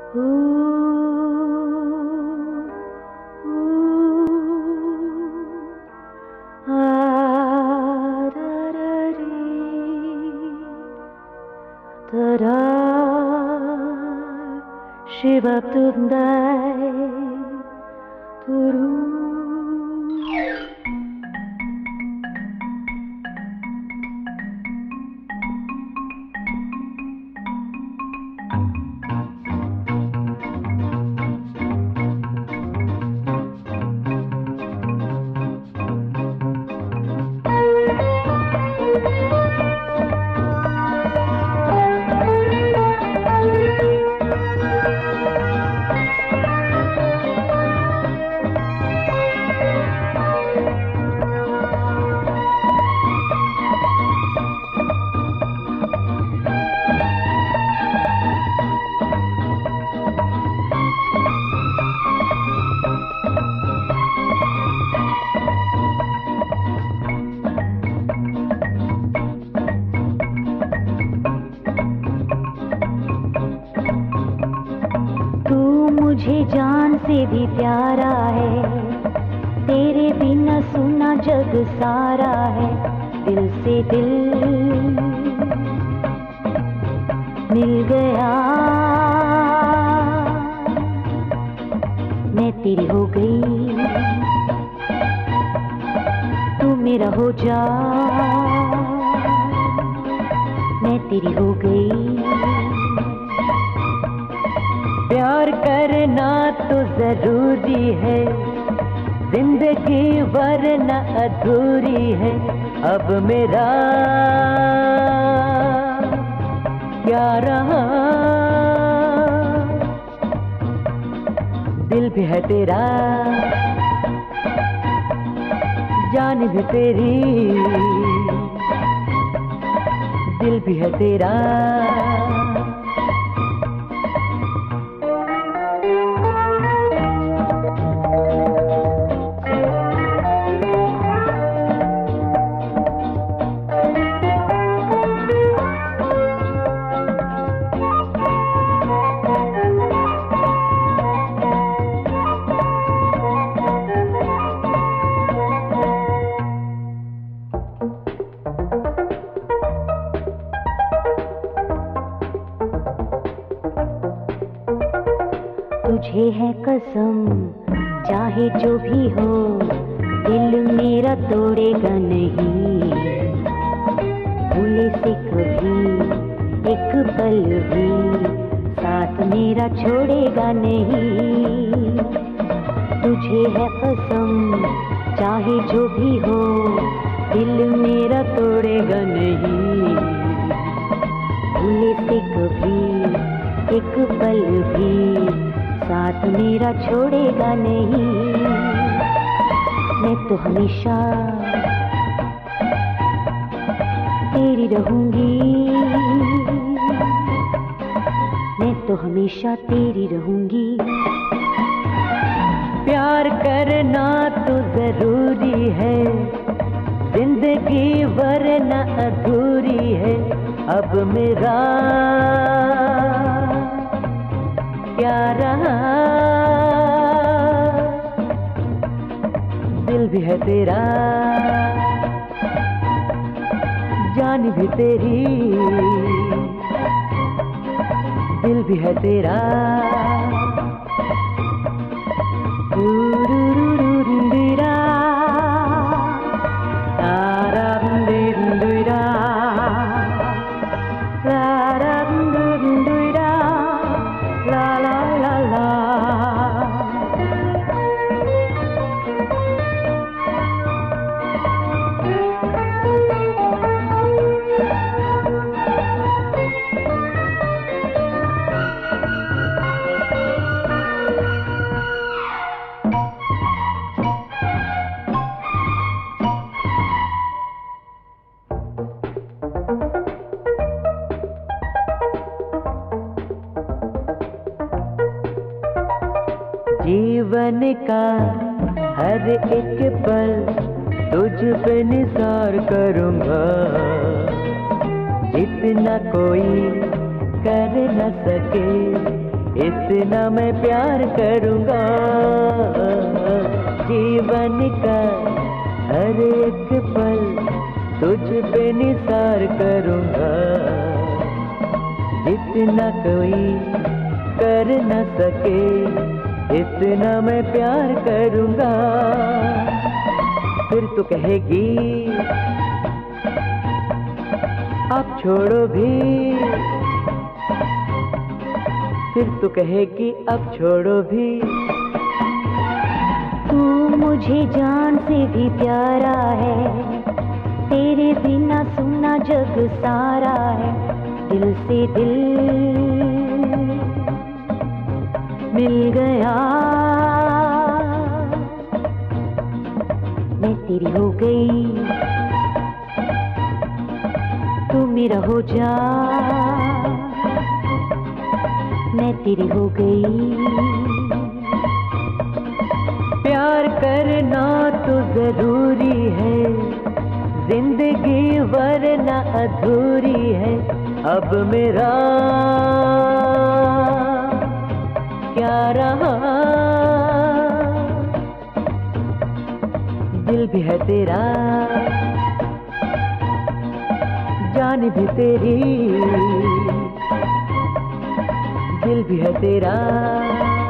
Shiva Tundai Turu. मुझे जान से भी प्यारा है, तेरे बिना सुना जग सारा है। दिल से दिल मिल गया, मैं तेरी हो गई, तू मेरा हो जा, मैं तेरी हो गई। प्यार करना तो जरूरी है, जिंदगी वरना अधूरी है। अब मेरा क्या रहा, दिल भी है तेरा, जान भी तेरी, दिल भी है तेरा। तुझे है कसम, चाहे जो भी हो, दिल मेरा तोड़ेगा नहीं। भूले से कभी एक पल भी साथ मेरा छोड़ेगा नहीं। तुझे है कसम, चाहे जो भी हो, दिल मेरा तोड़ेगा नहीं। भूले से कभी एक पल भी साथ मेरा छोड़ेगा नहीं। मैं तो हमेशा तेरी रहूंगी, मैं तो हमेशा तेरी रहूंगी। प्यार करना तो जरूरी है, जिंदगी वरना अधूरी है। अब मेरा क्या रहा, दिल भी है तेरा, जान भी तेरी, दिल भी है तेरा। जीवन का हर एक पल तुझ पे निसार करूंगा, जितना कोई कर न सके इतना मैं प्यार करूँगा, जीवन का हर एक पल तुझ पे निसार करूँगा। जितना कोई कर न सके इतना मैं प्यार करूँगा। फिर तू कहेगी अब छोड़ो भी, फिर तू कहेगी अब छोड़ो भी। तू मुझे जान से भी प्यारा है, तेरे बिना सुना जग सारा है। दिल से दिल मिल गया, मैं तेरी हो गई, तू मेरा हो जा, मैं तेरी हो गई। प्यार करना तो जरूरी है, जिंदगी वरना अधूरी है। अब मेरा क्या रहा, दिल भी है तेरा, जान भी तेरी, दिल भी है तेरा।